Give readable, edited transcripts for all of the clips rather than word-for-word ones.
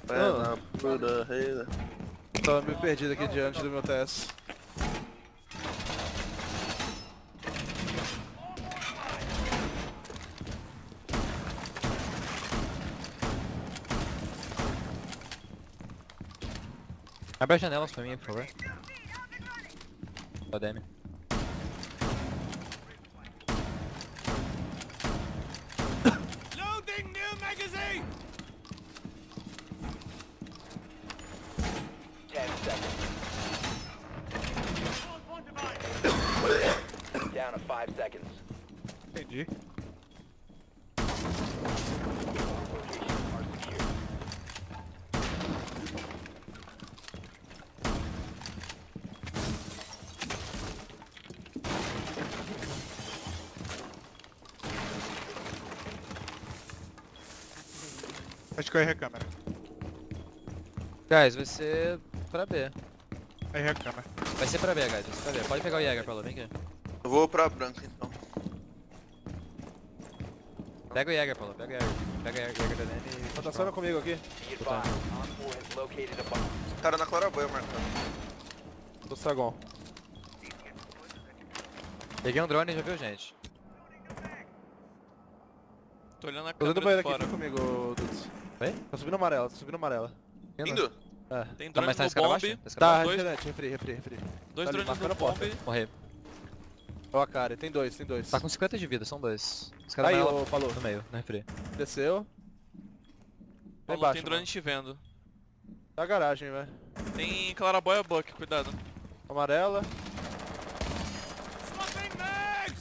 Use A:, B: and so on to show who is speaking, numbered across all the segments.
A: na pura reira.
B: Tava meio perdido aqui diante do meu TS.
C: Abre as janelas pra mim, por favor. Ó, DM.
D: Loading new magazine!
E: 10 seconds. Down to 5 seconds.
F: Entendi.
E: Locations are secure.
F: Acho que eu errei a câmera.
C: Guys, vai ser pra B.
F: Errei a câmera.
C: Vai ser pra B, guys. Vai ser pra B. Pode pegar o Jäger, Paulo. Vem aqui.
A: Eu vou pra branca então.
C: Pega o Jäger, Paulo. Pega o Jäger. Pega o Jäger da DM e...
B: Tá só comigo aqui.
E: Be advised, Op 4 has located a bomb.
A: Cara na claraboia marcando.
B: Do Sagon.
C: Peguei um drone e já viu, gente.
G: Tô olhando a
B: Tô dentro do
G: câmera
B: banheiro
G: de
B: aqui,
G: fora.
B: foi comigo, Dudes.
C: Oi?
B: Tá subindo amarela, tá subindo amarela.
A: Indo?
B: É.
G: Tem
C: Tá,
G: drone
C: mas tá
G: no
C: escada
G: bomb,
C: abaixo? Tá escada
B: Tá,
C: abaixo?
G: dois-
B: refrigerante, refri.
G: dois
B: Tá ali,
G: drones
B: marcando
G: no
B: a porta.
G: bomb.
C: Morri.
B: Ó a cara, tem dois.
C: Tá com 50 de vida, são dois. Escada
B: Aí,
C: amarela
B: ô, falou.
C: no meio, no refri.
B: Desceu. Tá
G: Paulo,
B: embaixo,
G: tem drone
B: mano.
G: te vendo.
B: Tá a garagem, velho.
G: Tem claraboia buck, cuidado.
B: Amarela.
D: Swapping mags!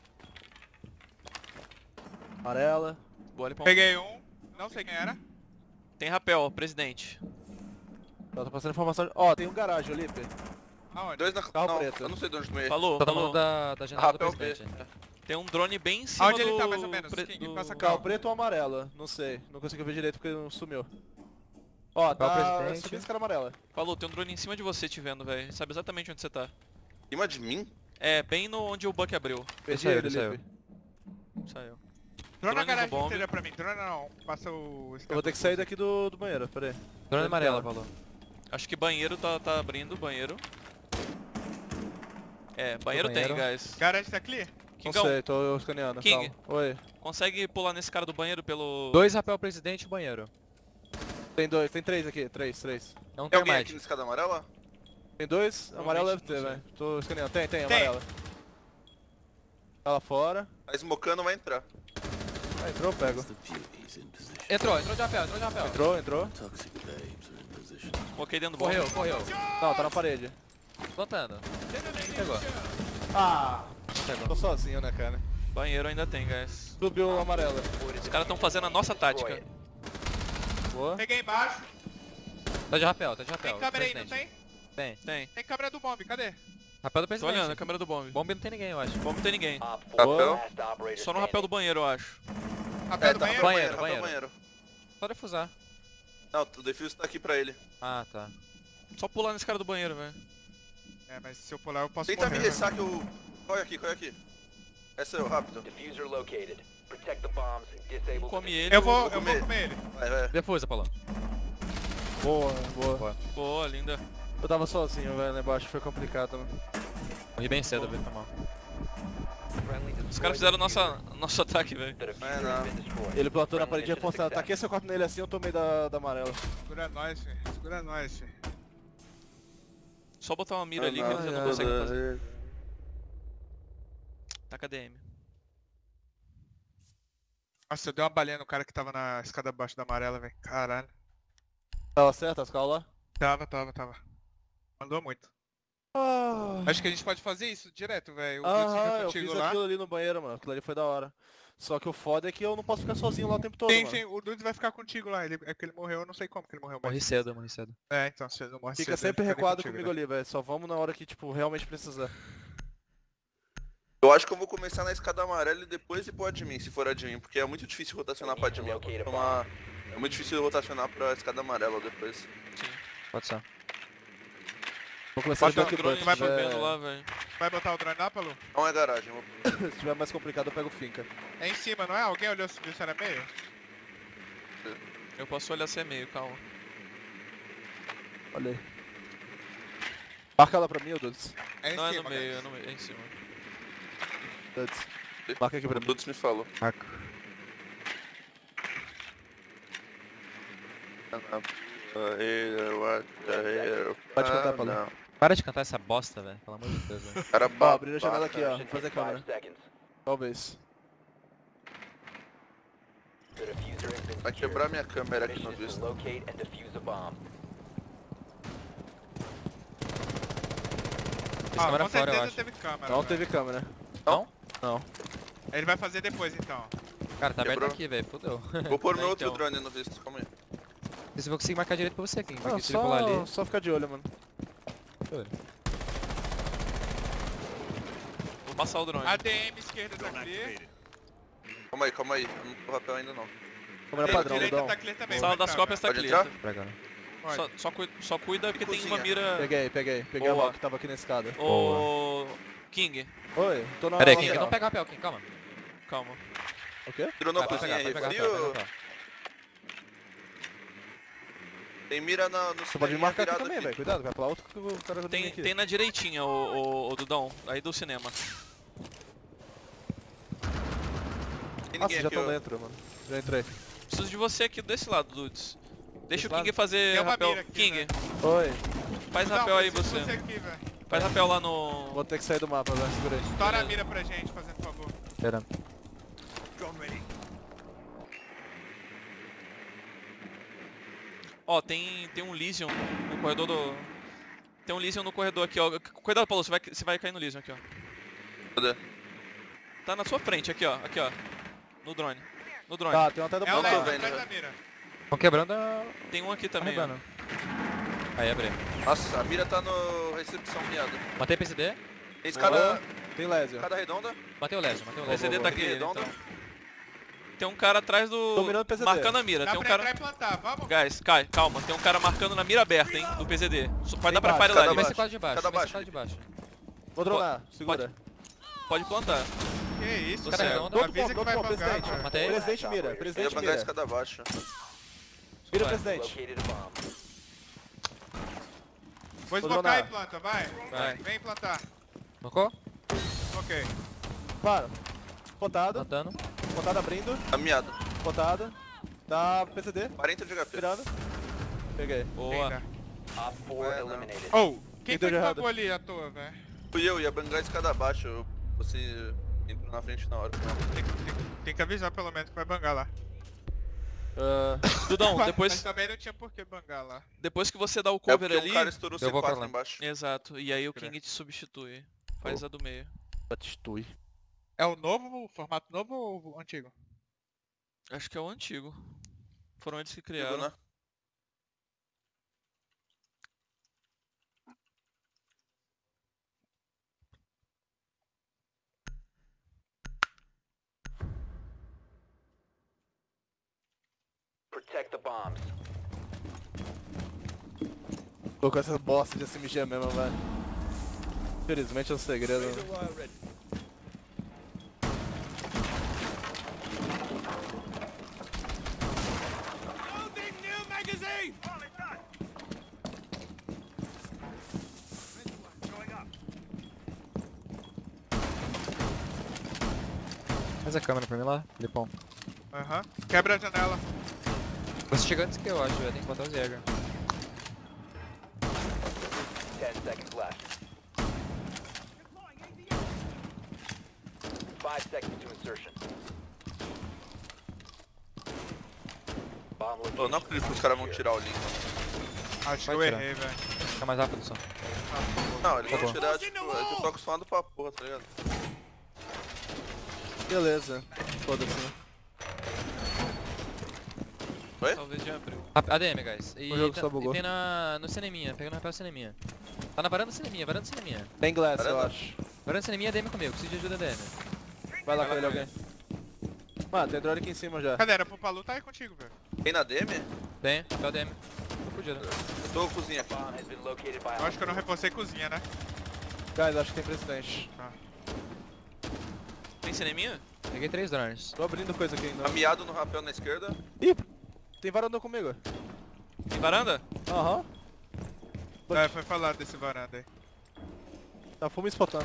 B: Amarela.
G: Boa ali pra um.
F: Peguei um, não sei quem era.
G: Tem rapel, presidente.
B: Ó, tá passando informação. Ó, tem um garagem ali, Pê.
F: Aonde?
A: Dois na
B: Carro
A: não,
B: preto.
A: eu não sei de onde tomei.
G: Falou,
C: Todo
G: falou.
C: mundo da janela do
A: Rapel B.
C: presidente.
G: Tem um drone bem em cima
F: Onde
G: do...
F: ele tá, mais ou menos? King,
G: do-
F: passa
B: Carro
F: calma.
B: preto ou amarela? Não sei. Não consegui ver direito porque ele não sumiu. Ó,
C: Qual
B: tá
C: presidente?
B: subindo escada amarela.
G: Falou, tem um drone em cima de você te vendo, velho. Sabe exatamente onde você tá.
A: Em cima de mim?
G: É, bem no onde o buck abriu.
B: Perdi
C: saiu,
B: ele,
C: ele saiu.
B: Lipe.
G: Saiu.
F: Drone na
G: Drone no
F: garagem
G: bomb.
F: inteira pra mim. Drone não. Passa o...
B: Eu vou ter que sair daqui do banheiro, pera aí.
C: Drone amarela, Paulo.
G: Acho que banheiro tá abrindo, banheiro. É, banheiro tem,
C: banheiro.
G: guys.
F: Garagem tá clear?
B: Não
G: Kingão,
B: sei, tô escaneando.
G: King.
B: Calma. Oi.
G: consegue pular nesse cara do banheiro pelo...
C: 2 rapel presidente e banheiro.
B: Tem dois, tem três aqui. Três.
C: Não
A: Tem
C: tem
A: alguém
C: mais.
A: aqui na escada amarela?
B: Tem dois? Amarelo deve
G: Provavelmente,
B: ter,
G: não
B: velho. Tô escaneando. Tem,
F: Tem.
B: amarela. Tá lá fora.
A: Tá smocando, vai entrar.
B: Ah, entrou, eu pego.
C: Entrou de rapel,
B: Entrou.
G: Coloquei dentro do bomb.
C: Correu.
B: Não, tá na parede.
C: Plantando. Pegou.
B: Ah!
C: Pegou.
B: Tô sozinho, né, cara?
G: Banheiro ainda tem, guys.
B: Subiu amarela.
G: Os caras tão fazendo a nossa tática.
B: Boa.
F: Peguei embaixo.
C: Tá de rapel.
F: Tem câmera aí, não tem?
C: Tem.
G: Tem.
F: Tem câmera do bomb, cadê?
C: Rapel do
G: Tô
C: presidente.
G: olhando a câmera do bomb.
C: Bomb não tem ninguém, eu acho.
G: Bomb não tem ninguém.
E: Op 4
A: Rapel?
E: last operator
G: Só no rapel do banheiro, eu acho.
F: Rapel do
A: tá
F: banheiro?
A: no
C: Banheiro,
A: tá no banheiro.
C: Só defusar.
A: Não, o defuse tá aqui pra ele.
C: Ah, tá.
G: Só pular nesse cara do banheiro, velho.
F: É, mas se eu pular eu posso
A: Tenta me
F: morrer.
A: ressar que eu... Corre aqui. É seu, rápido.
E: Diffuser located. Protect the bombs and disable
G: Come
E: the
G: ele.
F: Eu vou
A: comer.
F: comer ele.
A: Vai.
C: Defusa, Paulo.
B: Boa.
G: Boa, linda.
B: Eu tava sozinho, velho, lá embaixo. Foi complicado, mano.
C: Morri bem cedo, velho. Foi mal.
G: Os caras fizeram nosso ataque, velho.
E: The diffuser
A: É, não.
E: has been destroyed.
B: Ele plantou na parede
E: Friendly mission
B: reforçada.
E: success.
B: Taquei esse corte nele assim, eu tomei da amarela.
F: Segura nós, filho. Segura nós, filho.
G: Só botar uma mira ali que eles já não
B: ai,
G: conseguem fazer. Taca DM.
F: Nossa, eu dei uma balinha no cara que tava na escada abaixo da amarela, velho. Caralho.
B: Tava certo as calls lá?
F: Tava. Mandou muito. Acho que a gente pode fazer isso direto, velho. O Dudes fica
B: Eu
F: contigo
B: fiz
F: lá.
B: aquilo ali no banheiro, mano. Aquilo ali foi da hora. Só que o foda é que eu não posso ficar sozinho lá o tempo todo,
F: Sim,
B: mano.
F: sim, o Dudes vai ficar contigo lá. É que ele morreu, eu não sei como que ele morreu, mas...
C: Morri cedo.
F: É, então, se ele não morre
B: Fica
F: cedo,
B: sempre
F: ele fica
B: recuado
F: contigo,
B: comigo
F: né?
B: ali, velho. Só vamos na hora que, tipo, realmente precisar.
A: Eu acho que eu vou começar na escada amarela e depois ir pro admin, se for admin, porque é muito difícil rotacionar pra admin. É muito difícil rotacionar pra escada amarela depois.
C: Pode ser.
B: Vou começar
F: Bota
B: de
F: o
B: Duck
G: Drone
B: Butt.
F: vai
B: Se
G: te
B: tiver...
G: vendo lá, velho.
F: Vai botar o drone lá, Palu?
A: Não é garagem,
B: se tiver mais complicado, eu pego o Finca.
F: É em cima, não é? Alguém olhou se viu se era meio?
G: Eu posso olhar se é meio, calma.
B: Olha aí. Marca ela pra mim, ô Dudes.
F: É em
G: Não, é no
F: cima,
G: meio,
F: guys.
G: é no meio, é em cima.
B: Dudes. Marca aqui pra
A: O
B: mim.
A: Dudes me falou.
B: Marca. Pode cantar, Paulo.
A: Não.
C: Para de cantar essa bosta, velho. Pelo amor de Deus, velho.
A: Cara,
B: Ó, abriu a janela aqui, ó.
E: Mission
B: Vou fazer a
E: in 5
B: câmera.
E: seconds.
B: Talvez.
E: The diffuser has been
A: Vai
E: secured.
A: quebrar minha câmera aqui
E: Mission
A: no
E: is to
A: visto.
E: locate and defuse a bomb.
F: Ah,
C: câmera
F: com
C: fora, eu
F: certeza
C: acho.
F: teve câmera.
B: Não
F: velho.
B: teve câmera.
C: Não?
B: Não.
F: Ele vai fazer depois então.
C: Cara, tá aberto
A: Quebrou.
C: aqui, velho. Fudeu.
A: Vou pôr meu outro
G: Então.
A: drone no visto, calma aí.
C: Se eu vou conseguir marcar direito pra você aqui.
B: Não,
C: Porque se ele pular ali.
B: só ficar de olho, mano.
G: Vou passar o drone.
F: ADM esquerda tá clear.
A: Calma aí. Eu não tô rapel ainda não.
B: Câmera
F: Tem
B: padrão,
F: direita
B: Ludão.
F: tá clear também.
G: Sala
F: vai
G: das
F: entrar,
G: cópias tá
A: Pode
G: clear.
A: entrar?
C: Pra cá.
F: Pode.
G: Só cuida porque tem
A: cozinha.
G: uma mira...
B: Peguei a
G: Boa.
B: rock que tava aqui na escada.
G: Ô... King,
B: Oi, tô na
C: Pera aí,
B: rock,
C: King,
B: ó.
C: não pega rapel, King, calma.
G: calma.
B: O quê?
A: Tirou na
C: Pode
A: cozinha
C: pegar,
A: aí,
C: pode pegar,
A: frio?
C: pode pegar.
A: Tem mira no
B: Você pode me
A: cineminha
B: marcar aqui
A: virado
B: também,
A: aqui.
B: velho. Cuidado, vai pra lá outro que o cara vai vir aqui.
G: Tem na direitinha, o Dudão, aí do cinema.
A: Tem
B: Nossa,
A: ninguém
B: já
A: aqui,
B: estão
A: ó.
B: dentro, mano. Já entrei.
G: Preciso de você aqui desse lado, Dudes. Deixa
B: Desse
G: o King
B: lado?
G: fazer
F: Tem uma
G: rapel.
F: mira aqui,
G: King,
F: né?
B: Oi.
G: faz
F: Não,
G: rapel aí
F: preciso
G: você.
F: de aqui, velho.
G: Faz rapel lá no...
B: Vou ter que sair do mapa, velho. Segura aí.
F: Estoura a mira pra gente, fazendo favor.
C: Pera.
G: Ó, tem um Lesion no corredor do... Tem um Lesion no corredor aqui, ó. Cuidado, Paulo, você vai cair no Lesion aqui, ó.
A: Cadê?
G: Tá na sua frente, aqui, ó. Aqui, ó. No drone. No drone.
B: Tá, tem um até do
F: É o
A: tô
F: Léo,
A: vendo,
F: atrás
A: já.
F: da mira.
C: Estão quebrando a...
G: Tem um aqui também, ó.
C: arrebando. Aí, abre.
A: Nossa, a mira tá no recepção miada.
C: Matei PCD.
A: Tem escada,
B: Tem Lésio.
A: escada redonda.
C: Matei o Lésio, matei o
G: O
C: Lésio.
G: PCD tá
A: Boa,
G: aqui,
A: boa.
G: então. Tem um cara atrás do...
B: Tô mirando o PCD.
G: Marcando a mira.
F: Dá
G: Tem um
F: pra
G: cara...
F: entrar e plantar, vamos?
G: Guys, calma. Tem um cara marcando na mira aberta, hein, do PZD. Pode dar pra
B: embaixo,
G: fire lá,
A: cada
G: ele vai
C: Vai
A: baixo.
C: ser quadro de baixo,
A: Cada
C: vai ser
A: baixo.
C: quadro de baixo.
B: Vou dronar, segura.
G: Pode plantar.
F: Que isso,
G: Cara,
F: Céu.
G: não,
B: Outro
F: Avisa
B: ponto,
F: que vai
B: outro ponto,
F: bangar,
B: presidente.
F: cara.
C: Matei.
B: Presidente mira,
A: Eu ia
B: presidente
A: bangar a
B: mira.
A: escada baixa.
B: Mira,
G: Vai.
B: presidente.
E: Located a bomb.
F: Vou
B: Vou
F: esmocar
B: dronar.
F: e planta, vai.
G: Vai.
F: Vem plantar.
C: Tocou?
F: Ok.
B: Para. Potada,
C: Plantando.
B: potada abrindo,
A: Tá miada.
B: potada. Tá PCD,
A: 40 de HP.
B: virando. Peguei.
G: Boa.
F: Ainda.
E: Op 4
A: É, não.
E: eliminated.
F: Oh, quem
B: Quem
F: foi
B: deu
F: que
B: de errado?
F: pagou ali à toa, velho?
A: Fui eu, ia bangar a escada abaixo. Você entrou na frente na hora.
F: Tem que avisar pelo menos que vai bangar lá.
G: Dudão,
F: Mas
G: depois,
F: também não tinha por que bangar lá.
G: depois que você dá o
A: É
G: cover
A: porque
G: ali...
A: o cara estourou
C: eu vou pra
A: C4
C: lá.
A: lá embaixo.
G: Exato, e aí o
F: Crer.
G: King te substitui. Faz a do meio.
B: Batistui.
F: É o novo, o formato novo ou o antigo?
G: Acho que é o antigo. Foram eles que
A: Digo,
G: criaram.
A: né?
E: Protect the bombs.
B: Tô com essa bosta de SMG mesmo, velho. Infelizmente é um segredo.
D: Loading new magazine!
C: Faz a câmera pra mim lá, Lipão.
F: Aham. Quebra a janela.
C: Você chega antes que eu acho, eu tenho que botar os Jäger.
E: 10 seconds left. 5 seconds to insertion. Bomb
A: Eu
E: location
A: não acredito que os caras vão
E: secure.
A: tirar o link.
F: Acho que
C: Vai
F: eu
C: tirar.
F: errei, velho.
C: Fica mais rápido só.
A: Não, eles
C: Tá
A: vão
C: bom.
A: tirar, tipo, é que eu tô acostumado pra porra, tá ligado?
B: Beleza. Foda-se, né?
A: Oi?
G: Talvez já abriu.
C: ADM, guys. E,
B: O jogo só bugou.
C: e tem no cineminha, pegando rapel cineminha. Tá na varanda cineminha, varanda cineminha.
B: Tem glass, eu
A: Caramba.
B: acho.
C: Varanda cineminha, ADM comigo, preciso de ajuda ADM.
B: Vai lá com ele, alguém. Mano, tem drone aqui em cima já.
F: Cadê? Era pro Palu tá aí contigo, velho.
A: Tem na DM?
C: Tem, tá ADM. Tô fudido.
A: Eu tô cozinha aqui.
E: Bomb has been located by
F: Eu acho que eu não reforcei cozinha, né?
B: Guys, acho que tem presidente.
G: Tem cineminha?
C: Peguei 3 drones.
B: Tô abrindo coisa aqui ainda.
A: Tá miado no rapel na esquerda.
B: Ih, tem varanda comigo.
G: Tem varanda?
B: Aham.
F: É, foi falado desse varanda aí.
B: Tá fumo spotando.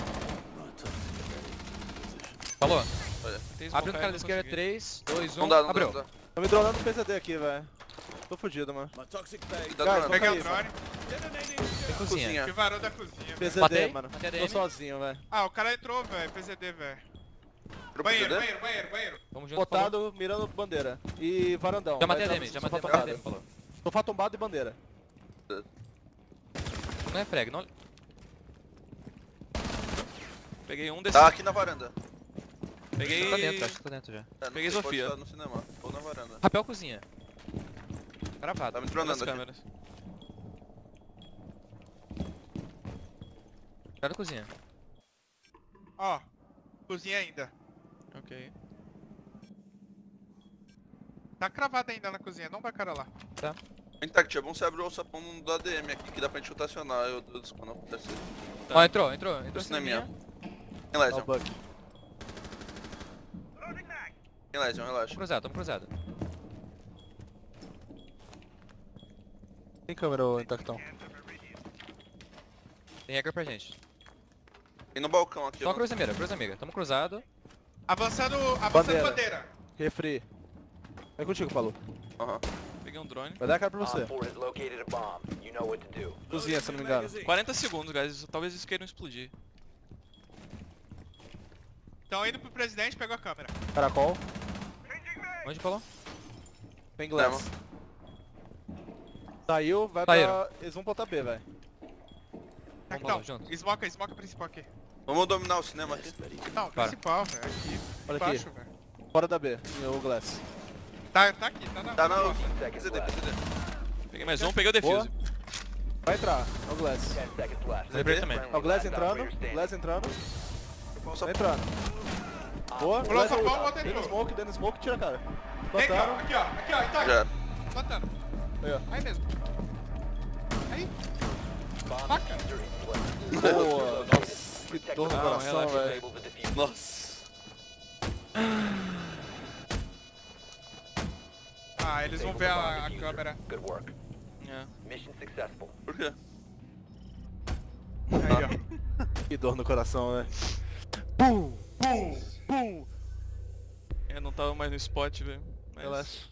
C: Falou.
G: Tem
C: Abre o
G: smoke
C: cara
G: aí,
C: da esquerda,
G: consegui.
C: 3, 2, 1.
A: Não dá, não
C: Abriu.
A: dá, não dá.
B: Tô me dronando no PZD aqui, velho. Tô fudido, mano.
D: My toxic bag.
A: Dá
B: Guys,
A: drone.
F: Peguei
B: aí,
F: o drone.
D: Detonating.
C: Tem cozinha.
F: Que varou da cozinha. velho.
B: PZD,
C: Matei,
B: mano.
C: matei a
B: Tô
C: DM.
B: sozinho, velho.
F: Ah, o cara entrou, velho. PZD, velho.
A: Pro
F: Banheiro,
A: PZD?
F: banheiro, banheiro, banheiro.
C: Vamos junto, falou.
B: Botado, mirando bandeira. E varandão.
C: Já matei a
B: Vai
C: DM,
B: entrar
C: já
B: no
C: matei
B: sofá
C: a DM,
B: tombado.
C: falou.
B: Sofá tombado e bandeira.
C: Não é frag, não...
G: Peguei um desses.
A: Tá aqui na varanda.
G: Peguei...
C: Tá dentro, acho que tá dentro já.
A: É, não
G: Peguei
A: sei, pode
G: Sofia.
A: estar no cinema. Ou na varanda.
C: Rapel cozinha. Gravado.
A: Tá me
G: Nas
A: dronando aqui.
G: câmeras.
C: Cara da cozinha.
F: Ó, cozinha ainda.
G: Ok.
F: Tá cravado ainda na cozinha, não vai cara lá.
A: Intact, é bom você abrir o alçapão do ADM aqui, que dá pra gente rotacionar. Eu dou quando acontece.
G: Tá.
C: Ó, entrou
A: Cineminha.
C: cineminha.
A: Tem
B: Ó,
A: Lesion.
B: o Buck.
A: Tem Lesion, relaxa.
C: Tamo cruzado.
B: Tem câmera, ô intactão.
C: Tem regra pra gente.
A: Tem no balcão aqui.
C: Só
A: ó.
C: cruz amiga. Tamo cruzado.
F: Avançando
B: Bandeira.
F: bandeira.
B: Refri. Vem contigo, falou.
A: Aham.
G: Peguei um drone.
B: Vai dar a cara pra você.
E: Op 4 has located a bomb. You know what to do.
B: Cozinha, se não me engano.
D: Magazine.
G: 40 segundos, guys. Talvez eles queiram explodir.
F: Tão indo pro presidente, pegou a câmera.
B: Caracol.
C: Onde falou?
B: Tem glass. Saiu, vai
C: Saíram.
B: pra... Eles vão botar B, velho.
C: Vamos
F: Então,
C: lá, junto.
F: smoca principal aqui.
A: Vamos dominar o cinema aqui.
F: Não,
C: Para.
F: principal, velho. Aqui,
B: Olha
F: embaixo,
B: aqui.
F: velho.
B: Fora da B. O glass.
F: Tá aqui, tá na...
A: Tá na
E: Seconds
A: PZD,
E: left.
A: PZD.
G: Peguei mais um, peguei o
B: Boa.
G: defuse.
B: Vai entrar. É o glass.
E: 10 seconds left.
G: Lembrei também.
B: É o glass
E: Last
B: entrando.
E: operator standing.
B: Glass entrando.
A: Vamos
B: Tá
A: só
B: entrando. Boa.
F: Pulou
B: Glass
F: só
B: é
F: pau,
B: o-
F: outro
B: Dando
F: entrou.
B: dando smoke, tira a cara.
F: Vem cá,
B: Plantaram.
F: aqui, ó, tá.
A: Já.
F: Plantando.
B: Aí, ó.
F: Aí mesmo. Aí.
E: Bomb
F: Faca.
E: diffuser in place.
B: Boa. Nossa, que dor no
G: Não,
B: coração,
G: relaxa,
B: velho.
E: Disable the diffuser.
A: Nossa.
F: Ah, eles vão ver a câmera.
E: Good work.
G: É.
E: Mission successful.
A: Por quê?
F: Aí, ó.
B: Que dor no coração, velho. Pum! Pum! Pum!
G: Eu não tava mais no spot, velho. Mas...
B: Relaxa.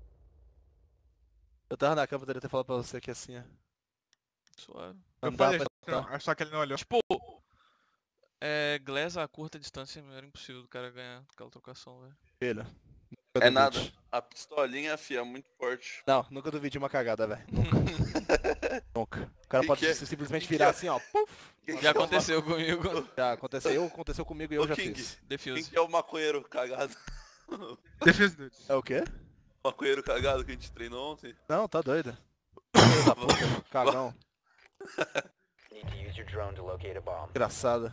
B: Eu tava na cama, poderia ter falado pra você que assim, ó.
G: Suave.
F: Eu
B: Não dá
F: falei,
B: pra...
F: não, só que ele não olhou.
G: Tipo, Glass a curta distância era impossível do cara ganhar aquela trocação, velho.
B: Filho.
A: É nada. A pistolinha, fia, é muito forte.
B: Não, nunca duvide de uma cagada, velho. Nunca. O cara
A: Que
B: pode
A: que é?
B: simplesmente
A: Que
B: virar
A: é?
B: assim, ó. Puf!
G: Já aconteceu comigo.
B: Já aconteceu comigo e eu
A: Ô,
B: já
A: King.
B: fiz.
A: Quem
G: Defuse.
A: que é o maconheiro cagado?
F: Defesa dudes.
B: É o quê?
A: O maconheiro cagado que a gente treinou ontem?
B: Não, tá doido. Filho da puta, cagão.
E: Need to use your drone to locate a bomb.
B: Engraçado.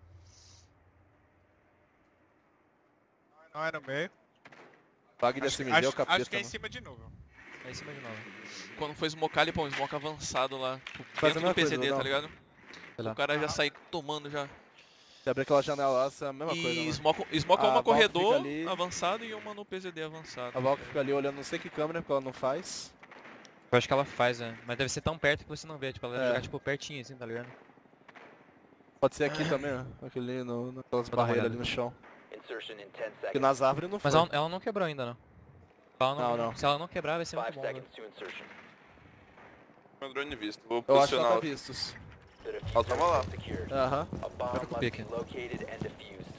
F: Não é no meio.
B: Bag de SMG é o capeta,
F: acho que é em
B: mano.
F: cima de novo.
C: É em cima de novo.
G: Quando foi smocar ali, pô, um smoke avançado lá. Tipo,
B: Faz a
G: dentro do
B: mesma coisa,
G: PCD,
B: não.
G: tá ligado?
C: Sei lá.
G: O cara já sai tomando já.
B: Se abrir aquela janela lá, é a mesma
G: E
B: coisa, mano.
G: smoke é
B: A
G: uma
B: Valk
G: corredor
B: fica ali.
G: avançado e uma no PZD avançado.
B: A Valk fica ali olhando não sei que câmera, porque ela não faz.
C: Eu acho que ela faz, né? Mas deve ser tão perto que você não vê. Tipo, ela deve
B: É.
C: jogar tipo pertinho assim, tá ligado?
B: Pode ser aqui também, ó. Aquele naquelas
C: Vou dar uma
B: barreiras
C: olhada.
B: ali no chão.
E: Insertion in 10
B: Porque
E: seconds.
B: nas árvores não foi.
C: Mas ela não quebrou ainda, não.
B: Não.
C: Se ela não quebrar, vai ser
E: 5
C: muito bom, né?
E: seconds to insertion.
A: Meu drone visto. Vou
B: Eu acho que ela
A: posicionar
B: tá
A: o...
B: vistos.
E: The
A: Ela
E: diffuser
A: tava lá.
E: is secured.
B: Aham.
E: A bomb
C: Fica com
E: must
C: pique.
E: be located and defused.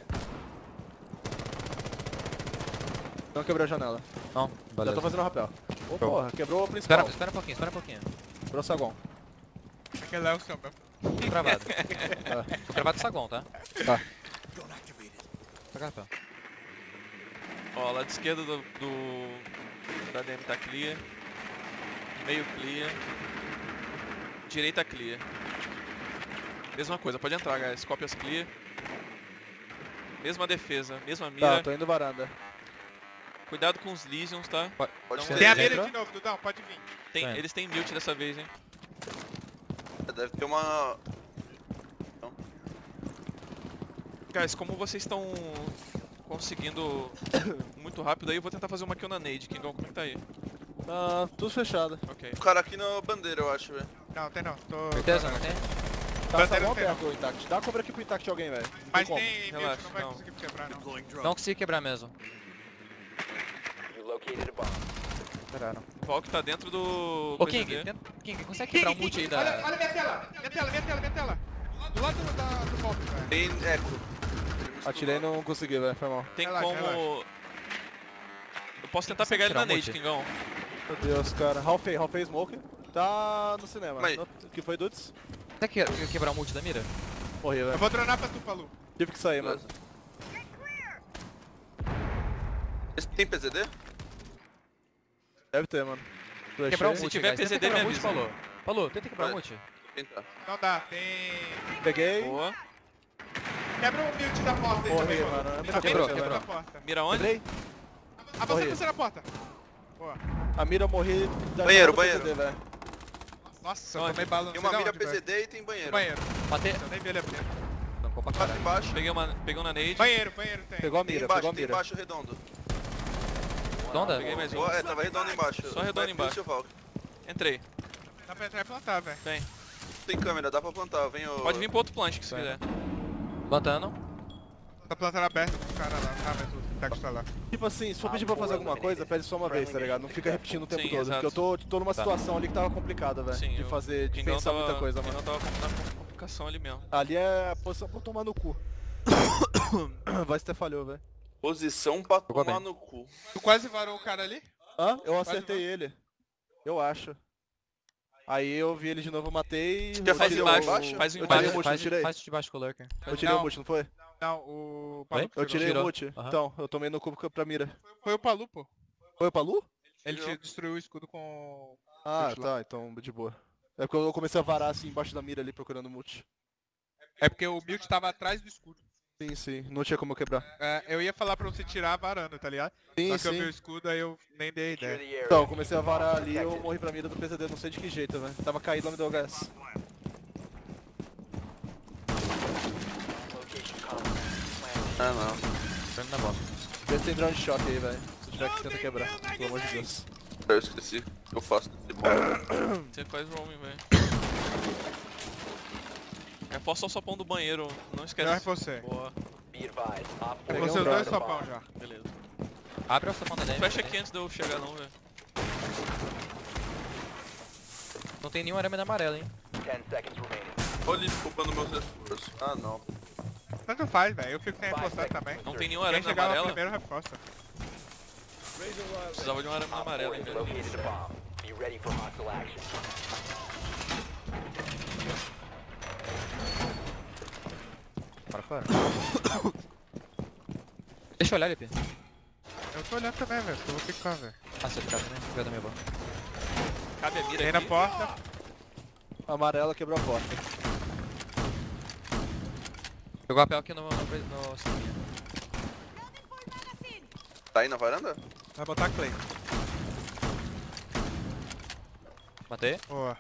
B: Não quebrou a janela.
C: Não,
B: Já
C: beleza.
B: tô fazendo o rapel. Ô,
C: Show.
B: porra, quebrou o principal.
C: Espera um pouquinho.
B: Quebrou o saguão.
F: Aquele é o seu mesmo.
C: Tô cravado. Tô cravado do saguão, tá?
B: Tá.
C: Pega rapel.
G: Ó, lado esquerdo da DM tá clear. Meio clear. Direita clear. Mesma coisa, pode entrar, guys. Cópias clear. Mesma defesa, mesma mira.
B: Tá, tô indo varanda.
G: Cuidado com os Lesions, tá?
A: Pode
G: Não,
A: ser.
F: Tem a
C: Entra.
F: mira de novo, Dudão, pode vir.
C: Tem.
G: Eles têm mute dessa vez, hein?
A: Deve ter uma...
G: Guys, como vocês estão conseguindo muito rápido aí, eu vou tentar fazer uma kill na nade. Kingão, como é que tá aí?
B: Ah, tudo fechado.
G: Ok.
A: O cara aqui na bandeira, eu acho, velho.
F: Não, tem não. Tô...
C: Certeza, não tem?
B: Tá
F: Bandeira
B: só
F: não tem,
B: aberto o Intact. Dá uma cobertura aqui pro Intact de alguém, velho. Não
F: Mas
B: como.
F: tem build,
G: Relaxa,
F: não vai
G: não.
F: conseguir quebrar não.
C: Não consegui quebrar mesmo.
E: You located a bomb.
C: Esperaram.
G: O Valk tá dentro do
C: Ô
G: PCD.
C: King, consegue quebrar o multi aí da...
F: Olha minha tela! Minha tela! Do lado do golpe, velho.
A: Tem eco.
B: Atirei e não consegui, velho. Foi mal.
G: Tem
F: Relaxa,
G: como...
F: relaxa.
G: Eu posso tentar pegar ele na
C: tirar o
G: nade,
C: multi?
G: Kingão.
B: Meu Deus, cara. Halfway Smoke. Tá no cinema.
A: Mas-
B: Que foi, Dudes?
C: Consegue quebrar o multi da mira?
B: Morri,
F: Eu
B: velho.
F: vou dronar pra tu, Palu.
B: Tive que sair, mano.
A: Beleza. Esse tem PZD?
B: Deve ter, mano.
C: Quebrar o
B: Flashei.
C: multi,
G: tiver
C: guys. Tenta
G: PCD,
C: quebrar
G: me
C: o multi,
G: avisa.
C: falou. Falou, tenta quebrar o
A: Vai.
C: multi.
A: Tentar.
F: Não dá, tem...
B: Peguei.
G: Boa.
F: Quebra o build da porta aí
B: Morri,
F: também,
B: mano.
F: mano.
B: A mira
F: Tá
C: quebrou,
F: bem,
C: quebrou.
F: da porta.
G: Mira onde?
B: Quebrei.
F: Avança
B: Morri.
F: a terceira porta. Boa.
B: A mira eu morri da
A: Banheiro,
B: do
A: banheiro.
B: PCD, velho.
F: Nossa, eu
G: Onde?
F: tomei bala, não
A: Tem
F: sei
A: uma
F: da
A: mira
F: onde, velho.
A: PZD e tem banheiro.
F: Banheiro.
C: Matei.
F: Eu nem vi ele abrir.
C: Tancou pra
A: Lá
C: caralho.
A: embaixo.
G: Peguei um na nade.
F: Banheiro tem.
B: Pegou a
A: Tem
B: mira,
A: embaixo,
B: pegou a
A: tem
B: mira.
A: embaixo redondo.
C: Donda?
G: Peguei mais um.
A: Boa, é, tava redondo embaixo.
G: Só redondo
A: Vai,
G: embaixo.
A: seu Valk.
G: Entrei.
F: Dá pra entrar e plantar, velho.
G: Vem.
A: Tem câmera, dá pra plantar. Vem o...
G: Pode vir pro outro plant se quiser.
C: Plantando.
F: Tá plantando aberto com o cara lá. Ah, mas o Tex tá lá.
B: Tipo assim, se for pedir pra fazer alguma coisa, pede só uma vez, tá ligado? Não fica repetindo o tempo
G: Sim,
B: todo.
G: exato.
B: Porque eu tô numa situação ali que tava complicada, velho.
G: Sim,
B: De
G: eu-
B: fazer, de
G: Kingão
B: pensar muita coisa, mano.
G: Kingão tava na complicação ali mesmo.
B: Ali é a posição pra tomar no cu. Vai se ter falhou, velho.
A: Posição pra
C: Jogou
A: tomar
C: bem.
A: no cu.
F: Tu quase varou o cara ali?
B: Hã? Eu acertei ele. Eu acho. Aí eu vi ele de novo, matei.
A: Já
B: eu
A: faz
B: tirei
A: embaixo?
B: o-
G: Faz o
B: Eu tirei
G: embaixo,
B: o multi, não tirei?
C: Faz de baixo com o lurker.
B: Eu tirei o
F: Não.
B: multi, não foi?
F: Não, o
C: Oi?
F: Palu.
B: Eu tirei o
C: Tirou.
B: multi.
C: Aham.
B: Então, eu tomei no cubo pra mira.
F: Foi o Palu, pô.
B: Foi o Palu?
F: Ele
A: Tirou.
F: destruiu o escudo com...
B: Ah,
F: Deixa lá.
B: tá, então de boa. É porque eu comecei a varar assim embaixo da mira ali procurando o multi.
F: É porque o build tava atrás do escudo.
B: Sim, sim, não tinha como eu quebrar.
F: É, eu ia falar pra você tirar varando, tá ligado?
B: Sim,
F: Só que eu vi o
B: sim.
F: escudo, aí eu nem dei
E: Secure
F: ideia.
E: the area.
B: Então, eu comecei a varar ali e eu morri pra mira do PCD, não sei de que jeito, velho. Tava caído lá no DLHS.
E: Location confirmed.
A: Ah, não.
C: Entrando na bola.
B: Vê se tem drone de choque aí, velho. Se tiver que tenta quebrar, pelo amor de Deus.
A: Eu esqueci. Eu faço desse bom.
G: Você faz roaming, velho. Reforça o sopão do banheiro, não esquece.
F: Eu reforcei.
G: Boa,
E: Be advised. Op 4
B: Peguei
F: Você
B: um
F: os dois
B: drone.
F: sopão já.
G: beleza.
C: Abre o sapão da DM.
G: Fecha aqui antes de eu chegar não, velho.
C: Não tem nenhum arame amarelo, hein?
E: 10 seconds remaining.
A: Olha ele culpando meus esforços. Ah, não.
F: Tanto faz, velho. Eu fico sem
E: 5
F: reforçar
E: seconds.
F: também.
G: Não tem nenhum
F: Quem
G: arame
F: chegar lá
G: amarelo.
F: primeiro, reforça.
G: Precisava de um arame
E: Op
G: amarelo
E: 4
G: ainda.
E: has located a bomb. Be ready for hostile action.
C: Para fora. Deixa eu olhar, Lipe.
F: Eu tô olhando também, velho. Eu vou ficar, velho.
C: Ah, você tá também. Cuidado da minha bola.
G: Cabe a mira
F: Tem na
G: aqui.
F: porta.
B: Amarela quebrou a porta.
C: Jogou a papel aqui no sisteminha.
A: Tá aí na varanda?
F: Vai botar Clay.
C: Matei.
F: Boa.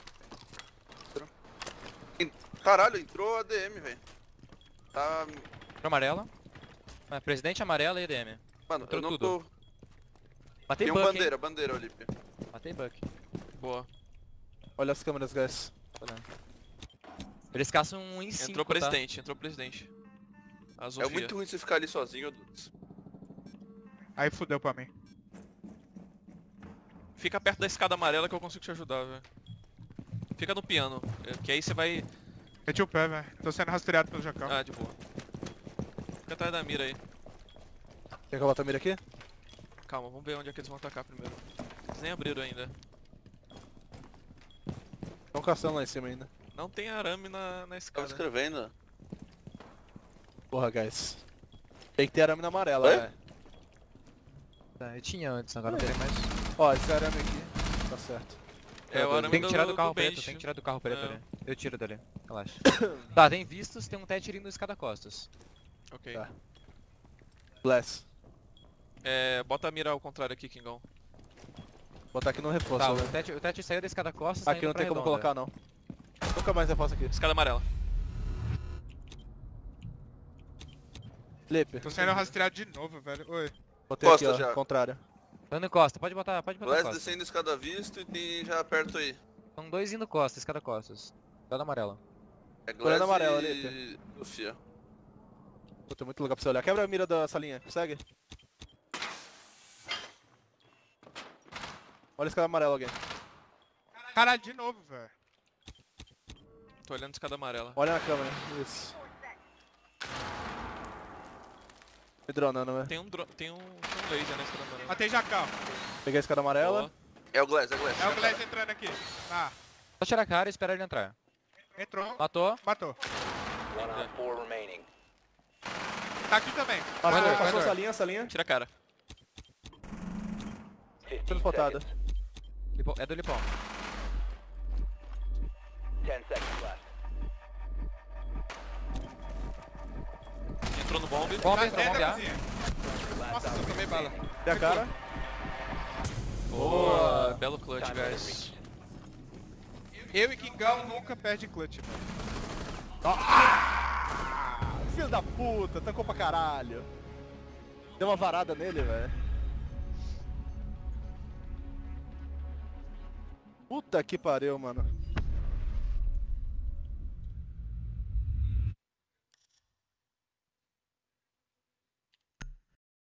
A: Caralho, entrou ADM, velho. Tá...
C: Pro amarela. Ah, presidente amarela e EDM.
A: Mano,
C: Entrou
A: eu não
C: tudo.
A: tô...
C: Matei
A: Tem um
C: Buck, hein?
A: bandeira, bandeira, Olipe.
C: Matei Buck.
G: Boa.
B: Olha as câmeras, guys.
C: Tô olhando. Eles caçam um em 5,
G: Entrou presidente, entrou presidente. A
A: É
G: Zofia.
A: muito ruim você ficar ali sozinho, Dudes.
F: Aí fudeu pra mim.
G: Fica perto da escada amarela que eu consigo te ajudar, velho. Fica no piano, que aí você vai...
F: Meti o pé, velho. Tô sendo rastreado pelo Jacal.
G: Ah, de boa. Fica atrás da mira aí.
B: Quer que eu bote a mira aqui?
G: Calma, vamos ver onde é que eles vão atacar primeiro. Eles nem abriram ainda.
B: Estão caçando lá em cima ainda.
G: Não tem arame na
A: Tava
G: escada.
A: escrevendo.
B: Porra, guys. Tem que ter arame na amarela,
A: Oi?
B: velho.
C: Tá, eu tinha antes, agora não tem mais.
B: Ó, esse arame aqui. Tá certo.
G: É, o arame
C: Tem que tirar do carro
G: bench.
C: preto, tem que tirar do carro preto
G: É.
C: ali. Eu tiro dali, relaxa. Tá, tem vistos, tem um Tetris no escada costas.
G: Ok.
B: Tá. Bless.
G: É, bota a mira ao contrário aqui, Kingão.
B: Botar aqui no reforço,
C: Tá,
B: né?
C: o Tetris saiu da escada costas,
B: Aqui
C: tá indo
B: não tem
C: pra
B: como
C: redonda.
B: colocar, não. Nunca mais reforço aqui.
G: Escada amarela.
B: Lipe.
F: Tô sendo rastreado de novo, velho. Oi.
B: Botei
A: Costa
B: aqui, ó.
A: já.
B: Contrário.
C: Dando em costa, pode botar
A: Bless
C: costa.
A: descendo escada visto e tem já perto aí.
C: São dois indo costas, escada costas. Escada amarela.
A: É
B: Olhando
A: Glass
B: amarelo
A: e...
B: ali,
A: Sofia.
B: Pô, tem muito lugar pra você olhar. Quebra a mira da salinha, consegue? Olha a escada amarela, alguém.
F: Caralho, de novo, velho.
G: Tô olhando escada amarela.
B: Olha na câmera, isso. Me dronando, velho.
G: Tem um laser na escada amarela.
F: Matei Jacal.
B: Peguei a escada amarela.
G: Boa.
A: É o Glass, é o Glass.
F: É o Glass entrando aqui. Ah,
C: Só tirar a cara e esperar ele entrar.
F: entrou.
C: Matou.
F: Matou.
E: 1 op 4 remaining.
F: Tá aqui também.
B: Passou,
C: Corredor,
B: passou
C: corredor.
B: a salinha.
G: Tira a cara.
E: 15
B: Tudo spotada.
E: seconds.
C: É do Lipão.
E: 10 seconds left.
G: Entrou no bomb.
C: Bomba entrou,
F: Dentro
C: bomba
F: da
C: A.
F: cozinha.
E: Last
F: Nossa, eu tomei bala.
B: E a cara.
G: Boa. Belo clutch,
E: Time limit
G: guys.
E: reached.
F: Eu e Kingão nunca perde clutch, mano.
B: Filho da puta, tancou pra caralho. Deu uma varada nele, velho. Puta que pariu, mano.